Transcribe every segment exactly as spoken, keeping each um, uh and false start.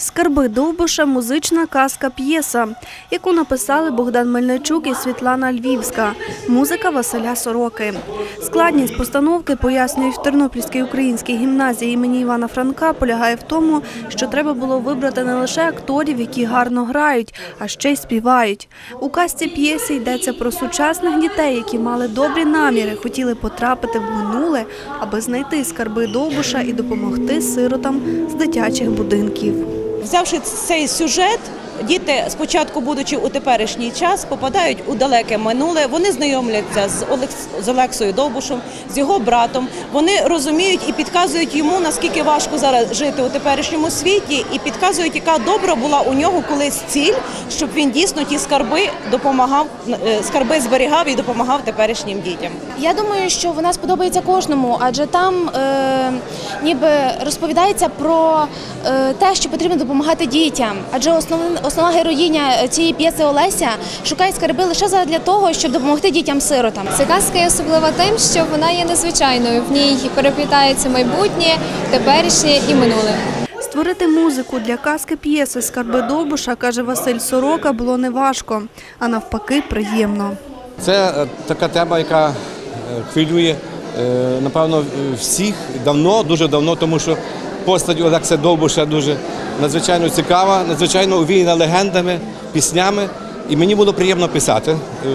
«Скарби Довбуша» – музична казка-п'єса, яку написали Богдан Мельничук і Світлана Львівська, музика Василя Сороки. Складність постановки, пояснюють в Тернопільській українській гімназії імені Івана Франка, полягає в тому, що треба було вибрати не лише акторів, які гарно грають, а ще й співають. У казці-п'єсі йдеться про сучасних дітей, які мали добрі наміри, хотіли потрапити в минуле, аби знайти скарби Довбуша і допомогти сиротам з дитячих будинків. Взявши цей сюжет, діти, спочатку будучи у теперішній час, попадають у далеке минуле, вони знайомляться з, Олекс... з Олексою Довбушем, з його братом, вони розуміють і підказують йому, наскільки важко зараз жити у теперішньому світі, і підказують, яка добра була у нього колись ціль, щоб він дійсно ті скарби допомагав, скарби зберігав і допомагав теперішнім дітям. Я думаю, що вона сподобається кожному, адже там е, ніби розповідається про е, те, що потрібно допомагати дітям, адже основне Основна героїня цієї п'єси Олеся шукає скарби лише для того, щоб допомогти дітям-сиротам. Ця казка є особлива тим, що вона є незвичайною. В ній переплітається майбутнє, теперішнє і минуле. Створити музику для казки-п'єси «Скарби Довбуша», каже Василь Сорока, було неважко, а навпаки приємно. Це така тема, яка хвилює, напевно, всіх давно, дуже давно, тому що постать Олекси Довбуша дуже надзвичайно цікава, надзвичайно овіяна легендами, піснями. І мені було приємно писати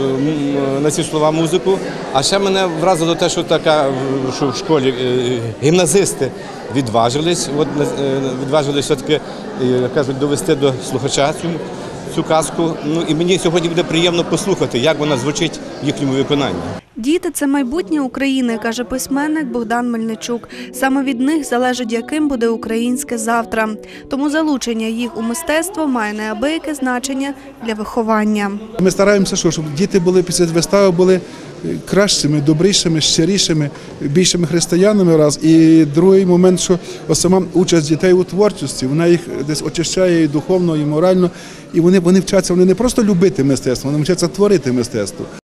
на ці слова музику. А ще мене вразило те, що така, що в школі гімназисти відважились, от, відважились все-таки, як кажуть, довести до слухача цю, цю казку. Ну, і мені сьогодні буде приємно послухати, як вона звучить в їхньому виконанні. Діти – це майбутнє України, каже письменник Богдан Мельничук. Саме від них залежить, яким буде українське завтра. Тому залучення їх у мистецтво має неабияке значення для виховання. Ми стараємося, щоб діти були після вистави були кращими, добрішими, щирішими, більшими християнами раз. І другий момент, що сама участь дітей у творчості, вона їх десь очищає і духовно, і морально. І вони, вони вчаться, вони не просто любити мистецтво, вони вчаться творити мистецтво.